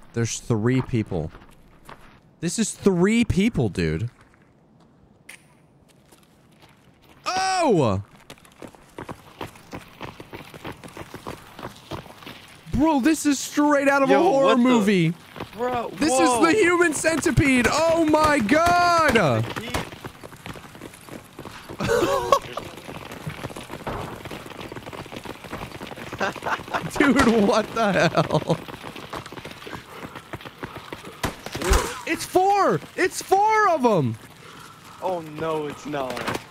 There's 3 people. This is 3 people, dude. Oh! Bro, this is straight out of a horror movie. Bro, this is the human centipede. Oh my god! Dude, what the hell? It's 4! It's 4 of them! Oh no, it's not.